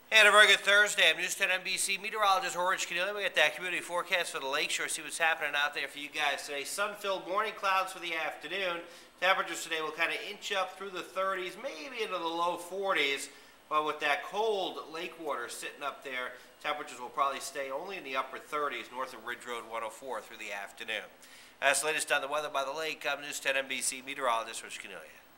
And a very good Thursday. I'm News 10NBC Meteorologist Rich Caniglia. We got that community forecast for the Lakeshore. See what's happening out there for you guys today. Sun-filled morning, clouds for the afternoon. Temperatures today will kind of inch up through the 30s, maybe into the low 40s. But with that cold lake water sitting up there, temperatures will probably stay only in the upper 30s north of Ridge Road 104 through the afternoon. That's the latest on the weather by the lake. I'm News 10NBC Meteorologist Rich Caniglia.